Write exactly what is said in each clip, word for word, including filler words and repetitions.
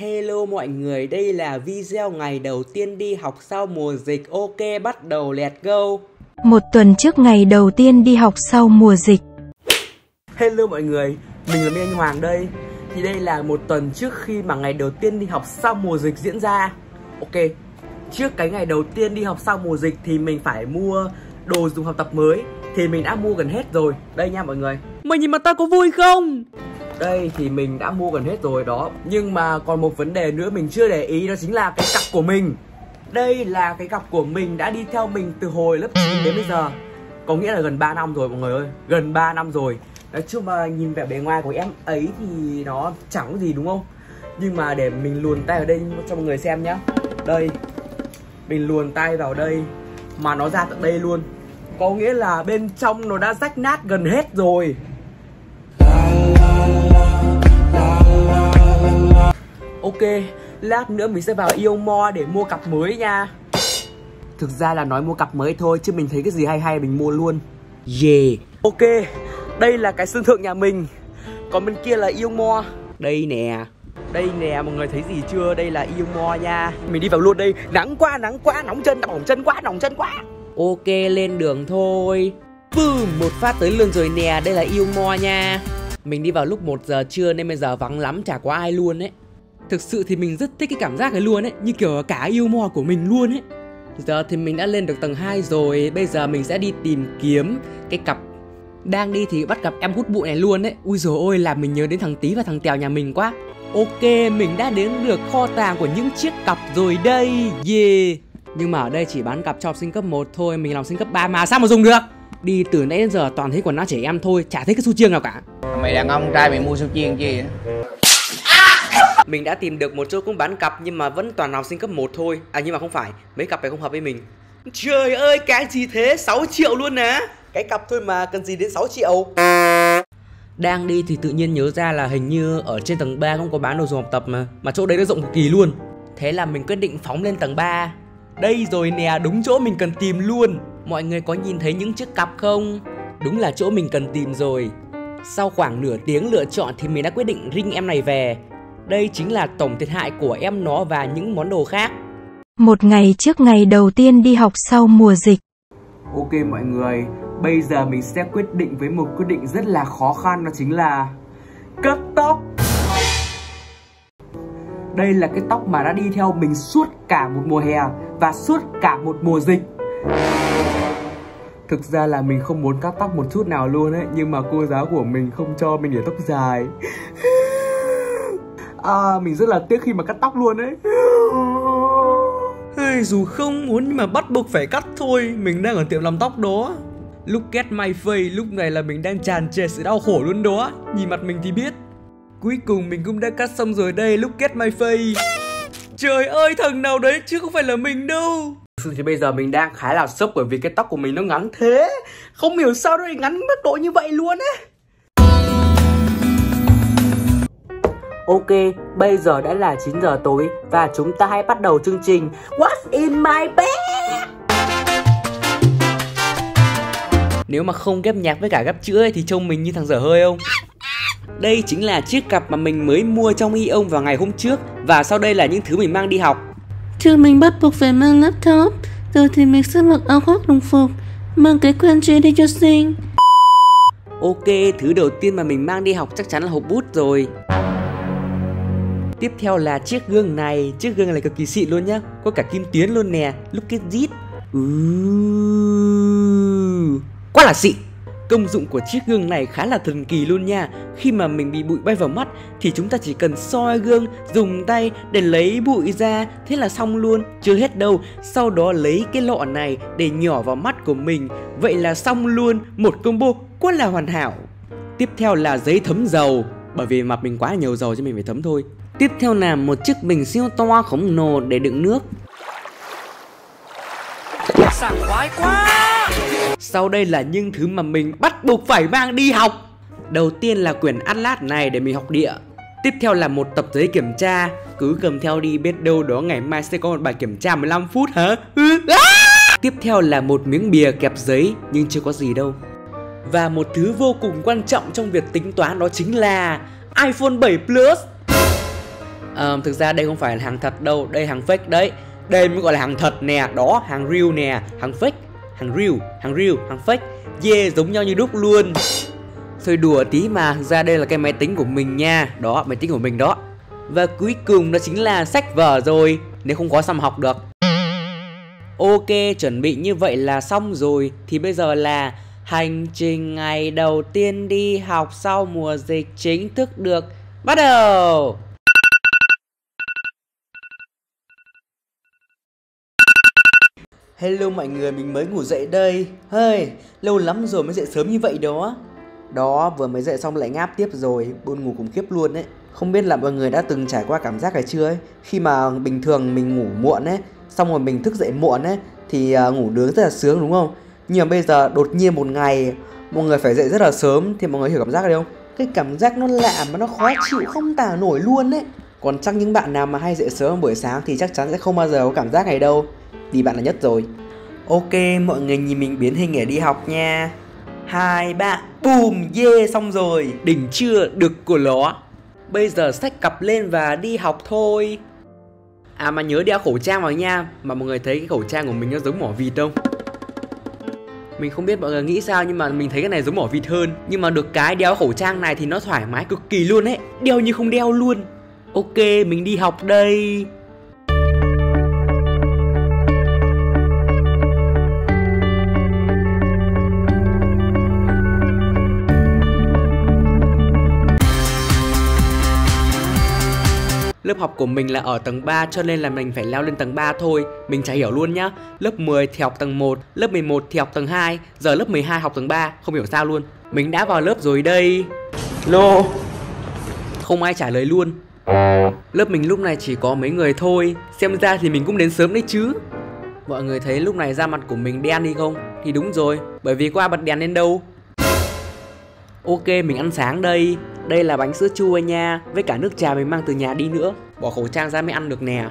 Hello mọi người, đây là video ngày đầu tiên đi học sau mùa dịch. Ok, bắt đầu, let's go. Một tuần trước ngày đầu tiên đi học sau mùa dịch. Hello mọi người, mình là Minh Anh Hoàng đây. Thì đây là một tuần trước khi mà ngày đầu tiên đi học sau mùa dịch diễn ra. Ok, trước cái ngày đầu tiên đi học sau mùa dịch thì mình phải mua đồ dùng học tập mới. Thì mình đã mua gần hết rồi. Đây nha mọi người. Mày nhìn mặt tao có vui không? Đây thì mình đã mua gần hết rồi đó. Nhưng mà còn một vấn đề nữa mình chưa để ý, đó chính là cái cặp của mình. Đây là cái cặp của mình đã đi theo mình từ hồi lớp chín đến bây giờ. Có nghĩa là gần ba năm rồi mọi người ơi. Gần ba năm rồi. Nói chung mà nhìn vẻ bề ngoài của em ấy thì nó chẳng có gì đúng không? Nhưng mà để mình luồn tay vào đây cho mọi người xem nhá. Đây, mình luồn tay vào đây mà nó ra tận đây luôn. Có nghĩa là bên trong nó đã rách nát gần hết rồi. Ok, lát nữa mình sẽ vào Yêu More để mua cặp mới nha. Thực ra là nói mua cặp mới thôi, chứ mình thấy cái gì hay hay mình mua luôn. Yeah. Ok, đây là cái sân thượng nhà mình. Còn bên kia là Yêu More. Đây nè. Đây nè, mọi người thấy gì chưa? Đây là Yêu More nha. Mình đi vào luôn đây. Nắng quá, nắng quá, nóng chân, bỏng chân quá, nóng chân quá. Ok, lên đường thôi. Boom, một phát tới luôn rồi nè. Đây là Yêu More nha. Mình đi vào lúc một giờ trưa nên bây giờ vắng lắm, chả có ai luôn ấy. Thực sự thì mình rất thích cái cảm giác này luôn ấy. Như kiểu cả Yêu More của mình luôn ấy. Giờ thì mình đã lên được tầng hai rồi. Bây giờ mình sẽ đi tìm kiếm cái cặp. Đang đi thì bắt gặp em hút bụi này luôn ấy. Ui dồi ôi, làm mình nhớ đến thằng Tí và thằng Tèo nhà mình quá. Ok, mình đã đến được kho tàng của những chiếc cặp rồi đây. Yeah. Nhưng mà ở đây chỉ bán cặp cho học sinh cấp một thôi. Mình là học sinh cấp ba mà sao mà dùng được. Đi từ nãy đến giờ toàn thấy quần áo trẻ em thôi, chả thấy cái su chiêng nào cả. Mày đàn ông trai mày mua su chiêng chi vậy? Mình đã tìm được một chỗ cũng bán cặp nhưng mà vẫn toàn học sinh cấp một thôi. À nhưng mà không phải, mấy cặp này không hợp với mình. Trời ơi, cái gì thế? sáu triệu luôn nè. Cái cặp thôi mà cần gì đến sáu triệu. Đang đi thì tự nhiên nhớ ra là hình như ở trên tầng ba không có bán đồ dùng học tập mà. Mà chỗ đấy nó rộng cực kỳ luôn. Thế là mình quyết định phóng lên tầng ba. Đây rồi nè, đúng chỗ mình cần tìm luôn. Mọi người có nhìn thấy những chiếc cặp không? Đúng là chỗ mình cần tìm rồi. Sau khoảng nửa tiếng lựa chọn thì mình đã quyết định ring em này về. Đây chính là tổng thiệt hại của em nó và những món đồ khác. Một ngày trước ngày đầu tiên đi học sau mùa dịch. Ok mọi người, bây giờ mình sẽ quyết định với một quyết định rất là khó khăn, đó chính là cắt tóc. Đây là cái tóc mà đã đi theo mình suốt cả một mùa hè và suốt cả một mùa dịch. Thực ra là mình không muốn cắt tóc một chút nào luôn ấy, nhưng mà cô giáo của mình không cho mình để tóc dài. À, mình rất là tiếc khi mà cắt tóc luôn ấy. Hey, dù không muốn nhưng mà bắt buộc phải cắt thôi. Mình đang ở tiệm làm tóc đó. Look at my face, lúc này là mình đang tràn trề sự đau khổ luôn đó. Nhìn mặt mình thì biết. Cuối cùng mình cũng đã cắt xong rồi đây. Look at my face. Trời ơi, thằng nào đấy chứ không phải là mình đâu. Thì bây giờ mình đang khá là sốc bởi vì cái tóc của mình nó ngắn thế. Không hiểu sao nó lại ngắn mức độ như vậy luôn á. Ok, bây giờ đã là chín giờ tối và chúng ta hãy bắt đầu chương trình What's in my bag. Nếu mà không ghép nhạc với cả ghép chữ ấy, thì trông mình như thằng dở hơi không? Đây chính là chiếc cặp mà mình mới mua trong Ion vào ngày hôm trước. Và sau đây là những thứ mình mang đi học. Trường mình bắt buộc phải mang laptop. Rồi thì mình sẽ mặc áo khoác đồng phục, mang cái quen chế đi cho xinh. Ok, thứ đầu tiên mà mình mang đi học chắc chắn là hộp bút rồi. Tiếp theo là chiếc gương này. Chiếc gương này cực kỳ xịn luôn nhá. Có cả kim tuyến luôn nè. Look at this. uh, Quá là xịn. Công dụng của chiếc gương này khá là thần kỳ luôn nha. Khi mà mình bị bụi bay vào mắt thì chúng ta chỉ cần soi gương, dùng tay để lấy bụi ra. Thế là xong luôn. Chưa hết đâu. Sau đó lấy cái lọ này để nhỏ vào mắt của mình. Vậy là xong luôn. Một combo quá là hoàn hảo. Tiếp theo là giấy thấm dầu. Bởi vì mặt mình quá nhiều dầu cho mình phải thấm thôi. Tiếp theo là một chiếc bình siêu to khổng lồ để đựng nước. Sảng khoái quá. Sau đây là những thứ mà mình bắt buộc phải mang đi học. Đầu tiên là quyển Atlas này để mình học địa. Tiếp theo là một tập giấy kiểm tra. Cứ cầm theo đi, biết đâu đó ngày mai sẽ có một bài kiểm tra mười lăm phút hả? Tiếp theo là một miếng bìa kẹp giấy, nhưng chưa có gì đâu. Và một thứ vô cùng quan trọng trong việc tính toán đó chính là iPhone bảy Plus. à, Thực ra đây không phải là hàng thật đâu, đây hàng fake đấy. Đây mới gọi là hàng thật nè, đó, hàng real nè, hàng fake, hàng real, hàng real, hàng fake. Yeah, giống nhau như đúc luôn. Thôi đùa tí mà, thực ra đây là cái máy tính của mình nha. Đó, máy tính của mình đó. Và cuối cùng đó chính là sách vở rồi. Nếu không có sao mà học được. Ok, chuẩn bị như vậy là xong rồi. Thì bây giờ là hành trình ngày đầu tiên đi học sau mùa dịch chính thức được bắt đầu. Hello mọi người, mình mới ngủ dậy đây. Hey, lâu lắm rồi mới dậy sớm như vậy đó. Đó, vừa mới dậy xong lại ngáp tiếp rồi, buồn ngủ khủng khiếp luôn đấy. Không biết là mọi người đã từng trải qua cảm giác này chưa ấy. Khi mà bình thường mình ngủ muộn ấy, xong rồi mình thức dậy muộn ấy, thì uh, ngủ nướng rất là sướng đúng không? Nhưng mà bây giờ đột nhiên một ngày mọi người phải dậy rất là sớm, thì mọi người hiểu cảm giác này không? Cái cảm giác nó lạ mà nó khó chịu không tả nổi luôn đấy. Còn chắc những bạn nào mà hay dậy sớm buổi sáng thì chắc chắn sẽ không bao giờ có cảm giác này đâu, vì bạn là nhất rồi. Ok, mọi người nhìn mình biến hình để đi học nha. Hai, ba, boom, yeah, xong rồi. Đỉnh chưa, được của nó. Bây giờ xách cặp lên và đi học thôi. À mà nhớ đeo khẩu trang vào nha. Mà mọi người thấy cái khẩu trang của mình nó giống mỏ vịt không? Mình không biết mọi người nghĩ sao, nhưng mà mình thấy cái này giống mỏ vịt hơn. Nhưng mà được cái đeo khẩu trang này thì nó thoải mái cực kỳ luôn ấy. Đeo như không đeo luôn. Ok, mình đi học đây. Lớp học của mình là ở tầng ba cho nên là mình phải leo lên tầng ba thôi. Mình chả hiểu luôn nhá. Lớp mười thì học tầng một, lớp mười một thì học tầng hai, giờ lớp mười hai học tầng ba, không hiểu sao luôn. Mình đã vào lớp rồi đây. Lô. Không ai trả lời luôn. Lớp mình lúc này chỉ có mấy người thôi. Xem ra thì mình cũng đến sớm đấy chứ. Mọi người thấy lúc này da mặt của mình đen đi không? Thì đúng rồi, bởi vì có ai bật đèn lên đâu. Ok, mình ăn sáng đây. Đây là bánh sữa chua nha, với cả nước trà mình mang từ nhà đi nữa. Bỏ khẩu trang ra mới ăn được nè.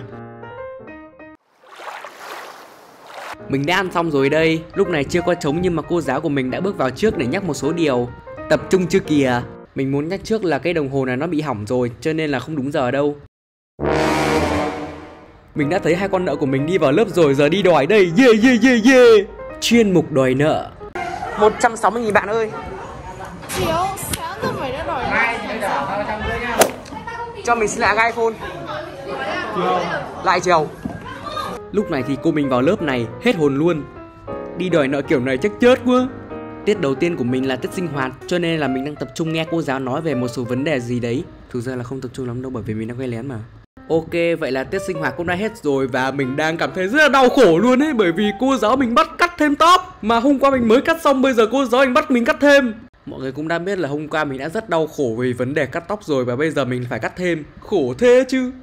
Mình đã ăn xong rồi đây. Lúc này chưa có trống nhưng mà cô giáo của mình đã bước vào trước để nhắc một số điều. Tập trung chưa kìa. Mình muốn nhắc trước là cái đồng hồ này nó bị hỏng rồi, cho nên là không đúng giờ đâu. Mình đã thấy hai con nợ của mình đi vào lớp rồi, giờ đi đòi đây. Yeah yeah yeah yeah. Chuyên mục đòi nợ. một trăm sáu mươi nghìn bạn ơi. Cho mình xin lại cái iPhone. Lại chiều. Lúc này thì cô mình vào lớp này hết hồn luôn. Đi đòi nợ kiểu này chắc chết quá. Tiết đầu tiên của mình là tiết sinh hoạt, cho nên là mình đang tập trung nghe cô giáo nói về một số vấn đề gì đấy. Thực ra là không tập trung lắm đâu, bởi vì mình đang quay lén mà. Ok, vậy là tiết sinh hoạt cũng đã hết rồi. Và mình đang cảm thấy rất là đau khổ luôn ấy, bởi vì cô giáo mình bắt cắt thêm tóc. Mà hôm qua mình mới cắt xong, bây giờ cô giáo mình bắt mình cắt thêm. Mọi người cũng đã biết là hôm qua mình đã rất đau khổ vì vấn đề cắt tóc rồi, và bây giờ mình phải cắt thêm. Khổ thế chứ.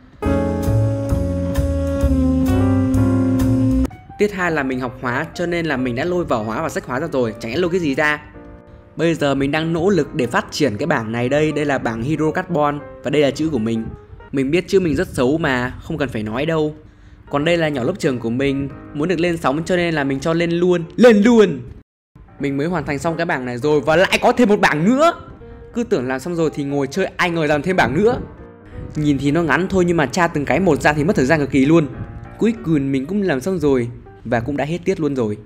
Tiết hai là mình học hóa, cho nên là mình đã lôi vở hóa và sách hóa ra rồi. Chẳng lẽ lôi cái gì ra. Bây giờ mình đang nỗ lực để phát triển cái bảng này đây. Đây là bảng hydrocarbon, và đây là chữ của mình. Mình biết chữ mình rất xấu mà, không cần phải nói đâu. Còn đây là nhỏ lớp trường của mình, muốn được lên sóng cho nên là mình cho lên luôn. Lên luôn. Mình mới hoàn thành xong cái bảng này rồi, và lại có thêm một bảng nữa. Cứ tưởng làm xong rồi thì ngồi chơi, ai ngờ làm thêm bảng nữa. Nhìn thì nó ngắn thôi, nhưng mà tra từng cái một ra thì mất thời gian cực kỳ luôn. Cuối cùng mình cũng làm xong rồi, và cũng đã hết tiết luôn rồi.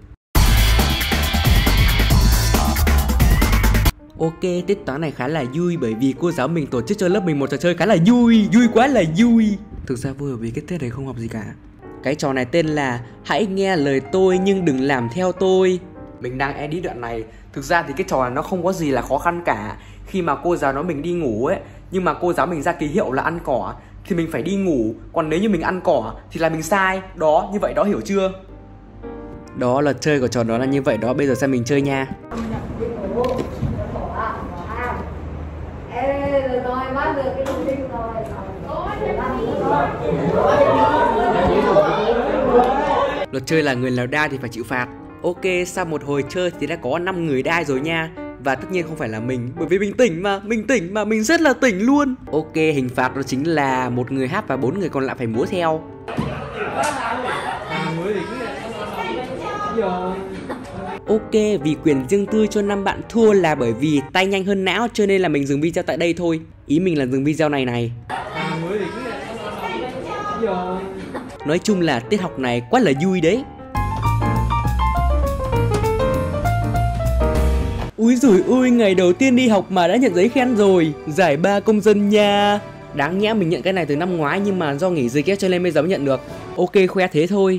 Ok, tiết toán này khá là vui, bởi vì cô giáo mình tổ chức cho lớp mình một trò chơi khá là vui. Vui quá là vui. Thực ra vui bởi vì cái tiết này không học gì cả. Cái trò này tên là hãy nghe lời tôi nhưng đừng làm theo tôi. Mình đang edit đoạn này. Thực ra thì cái trò này nó không có gì là khó khăn cả. Khi mà cô giáo nói mình đi ngủ ấy, nhưng mà cô giáo mình ra ký hiệu là ăn cỏ, thì mình phải đi ngủ. Còn nếu như mình ăn cỏ thì là mình sai. Đó, như vậy đó, hiểu chưa? Đó là chơi của trò đó là như vậy đó. Bây giờ xem mình chơi nha. Luật chơi là người nào đai thì phải chịu phạt. Ok, sau một hồi chơi thì đã có năm người đai rồi nha. Và tất nhiên không phải là mình, bởi vì mình tỉnh mà, mình tỉnh mà, mình rất là tỉnh luôn. Ok, hình phạt đó chính là một người hát và bốn người còn lại phải múa theo. Ok, vì quyền riêng tư cho năm bạn thua là bởi vì tay nhanh hơn não, cho nên là mình dừng video tại đây thôi. Ý mình là dừng video này này. trời. Nói chung là tiết học này quá là vui đấy. Úi dồi ôi, ngày đầu tiên đi học mà đã nhận giấy khen rồi. Giải ba công dân nha. Đáng nhẽ mình nhận cái này từ năm ngoái, nhưng mà do nghỉ dịch cho nên bây giờ mới nhận được. Ok, khoe thế thôi.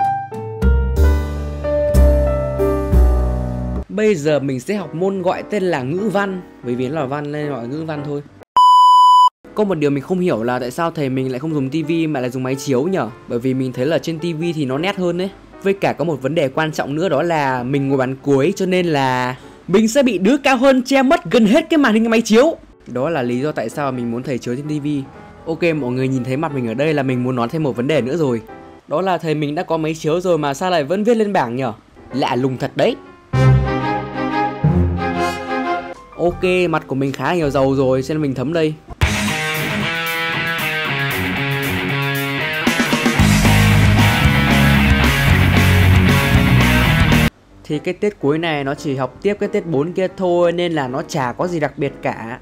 Bây giờ mình sẽ học môn gọi tên là ngữ văn, bởi vì nó là văn nên gọi ngữ văn thôi. Có một điều mình không hiểu là tại sao thầy mình lại không dùng tivi mà lại dùng máy chiếu nhở? Bởi vì mình thấy là trên tivi thì nó nét hơn đấy. Với cả có một vấn đề quan trọng nữa, đó là mình ngồi bàn cuối cho nên là mình sẽ bị đứa cao hơn che mất gần hết cái màn hình máy chiếu. Đó là lý do tại sao mình muốn thầy chiếu trên tivi. Ok, mọi người nhìn thấy mặt mình ở đây là mình muốn nói thêm một vấn đề nữa rồi. Đó là thầy mình đã có máy chiếu rồi mà sao lại vẫn viết lên bảng nhở? Lạ lùng thật đấy. Ok, mặt của mình khá là nhiều dầu rồi, cho nên mình thấm đây. Thì cái tiết cuối này nó chỉ học tiếp cái tiết bốn kia thôi, nên là nó chả có gì đặc biệt cả.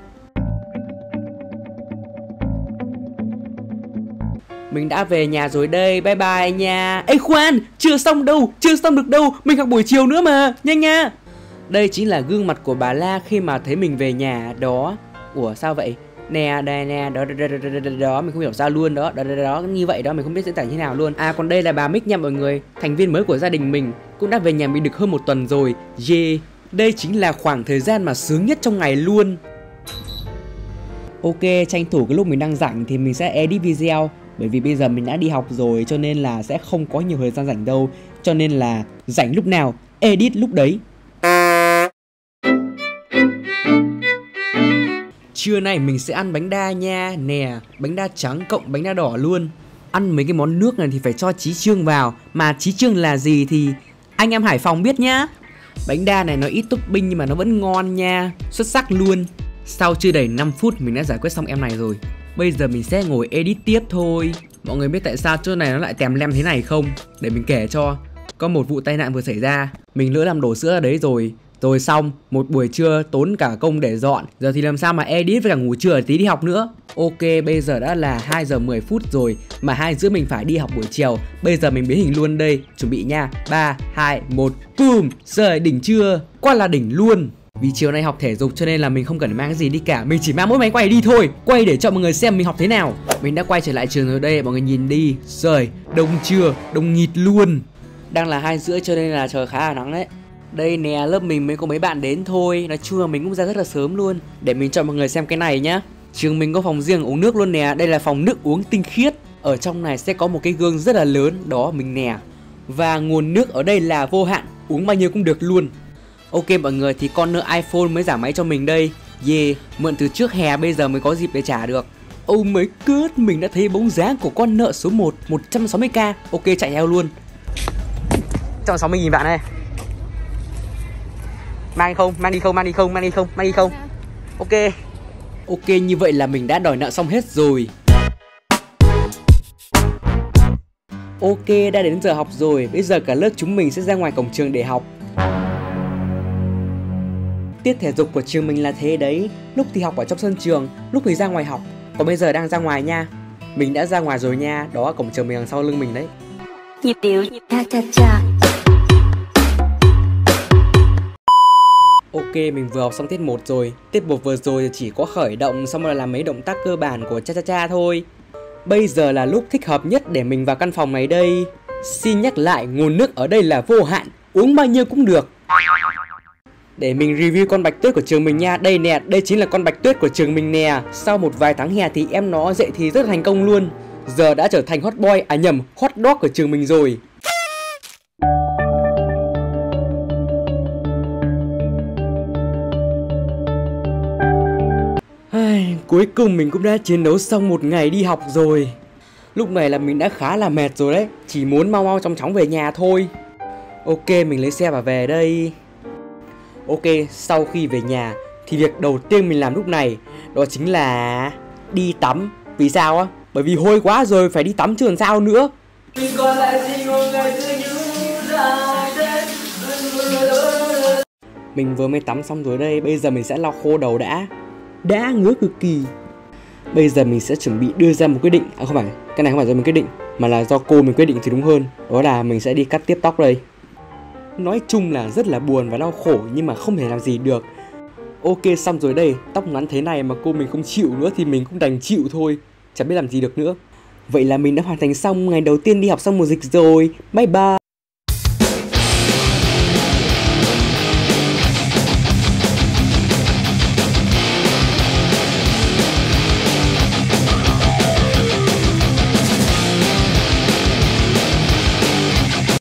Mình đã về nhà rồi đây, bye bye nha. Ê khoan, chưa xong đâu, chưa xong được đâu, mình học buổi chiều nữa mà, nhanh nha. Đây chính là gương mặt của bà La khi mà thấy mình về nhà đó. Ủa sao vậy? Nè, đây nè, đó, đó, đó, đó, đó, đó, đó, mình không hiểu sao luôn đó, đó, đó, đó, như vậy đó, mình không biết diễn tả như thế nào luôn. À còn đây là bà Mick nha mọi người, thành viên mới của gia đình mình, cũng đã về nhà mình được hơn một tuần rồi. Yeah, đây chính là khoảng thời gian mà sướng nhất trong ngày luôn. Ok, tranh thủ cái lúc mình đang rảnh thì mình sẽ edit video. Bởi vì bây giờ mình đã đi học rồi cho nên là sẽ không có nhiều thời gian rảnh đâu. Cho nên là rảnh lúc nào, edit lúc đấy. Trưa nay mình sẽ ăn bánh đa nha. Nè, bánh đa trắng cộng bánh đa đỏ luôn. Ăn mấy cái món nước này thì phải cho chí chương vào. Mà chí chương là gì thì anh em Hải Phòng biết nhá. Bánh đa này nó ít topping nhưng mà nó vẫn ngon nha. Xuất sắc luôn. Sau chưa đầy năm phút mình đã giải quyết xong em này rồi. Bây giờ mình sẽ ngồi edit tiếp thôi. Mọi người biết tại sao chỗ này nó lại tèm lem thế này không? Để mình kể cho. Có một vụ tai nạn vừa xảy ra. Mình lỡ làm đổ sữa ở đấy rồi. Rồi xong, một buổi trưa tốn cả công để dọn. Giờ thì làm sao mà edit với cả ngủ trưa tí đi học nữa. Ok, bây giờ đã là hai giờ mười phút rồi. Mà hai rưỡi mình phải đi học buổi chiều. Bây giờ mình biến hình luôn đây. Chuẩn bị nha. Ba, hai, một, boom. Giờ đỉnh chưa? Quá là đỉnh luôn. Vì chiều nay học thể dục cho nên là mình không cần mang cái gì đi cả. Mình chỉ mang mỗi máy quay đi thôi. Quay để cho mọi người xem mình học thế nào. Mình đã quay trở lại trường rồi đây, mọi người nhìn đi. Trời, đông chưa? Đông nghịt luôn. Đang là hai rưỡi cho nên là trời khá là nắng đấy. Đây nè, lớp mình mới có mấy bạn đến thôi. Nói chung là mình cũng ra rất là sớm luôn. Để mình cho mọi người xem cái này nhá. Trường mình có phòng riêng uống nước luôn nè. Đây là phòng nước uống tinh khiết. Ở trong này sẽ có một cái gương rất là lớn. Đó mình nè. Và nguồn nước ở đây là vô hạn. Uống bao nhiêu cũng được luôn. Ok mọi người, thì con nợ iPhone mới giả máy cho mình đây. Yeah, mượn từ trước hè bây giờ mới có dịp để trả được. Oh my god, mình đã thấy bóng dáng của con nợ số một, một trăm sáu mươi k. Ok, chạy theo luôn. một trăm sáu mươi nghìn bạn này. Mang không? Mang đi không? Mang đi không? Mang đi không? Mang đi không? Ok. Ok, như vậy là mình đã đòi nợ xong hết rồi. Ok, đã đến giờ học rồi. Bây giờ cả lớp chúng mình sẽ ra ngoài cổng trường để học. Tiết thể dục của trường mình là thế đấy. Lúc thì học ở trong sân trường, lúc thì ra ngoài học. Còn bây giờ đang ra ngoài nha. Mình đã ra ngoài rồi nha. Đó, cổng trường mình đằng sau lưng mình đấy. Nhịp điệu cha cha cha. Ok, mình vừa học xong tiết một rồi. Tiết một vừa rồi chỉ có khởi động, xong rồi làm mấy động tác cơ bản của cha cha cha thôi. Bây giờ là lúc thích hợp nhất để mình vào căn phòng này đây. Xin nhắc lại, nguồn nước ở đây là vô hạn, uống bao nhiêu cũng được. Để mình review con bạch tuyết của trường mình nha. Đây nè, đây chính là con bạch tuyết của trường mình nè. Sau một vài tháng hè thì em nó dậy thì rất thành công luôn. Giờ đã trở thành hot boy, à nhầm, hot dog của trường mình rồi. Cuối cùng mình cũng đã chiến đấu xong một ngày đi học rồi. Lúc này là mình đã khá là mệt rồi đấy. Chỉ muốn mau mau chóng chóng về nhà thôi. Ok, mình lấy xe và về đây. Ok, sau khi về nhà thì việc đầu tiên mình làm lúc này đó chính là đi tắm. Vì sao á? Bởi vì hôi quá rồi, phải đi tắm chứ làm sao nữa. Mình vừa mới tắm xong rồi đây. Bây giờ mình sẽ lau khô đầu đã. Đã ngứa cực kỳ. Bây giờ mình sẽ chuẩn bị đưa ra một quyết định. À không phải, cái này không phải do mình quyết định, mà là do cô mình quyết định thì đúng hơn. Đó là mình sẽ đi cắt tiếp tóc đây. Nói chung là rất là buồn và đau khổ nhưng mà không thể làm gì được. Ok, xong rồi đây. Tóc ngắn thế này mà cô mình không chịu nữa thì mình cũng đành chịu thôi, chẳng biết làm gì được nữa. Vậy là mình đã hoàn thành xong ngày đầu tiên đi học sau mùa dịch rồi. Bye bye.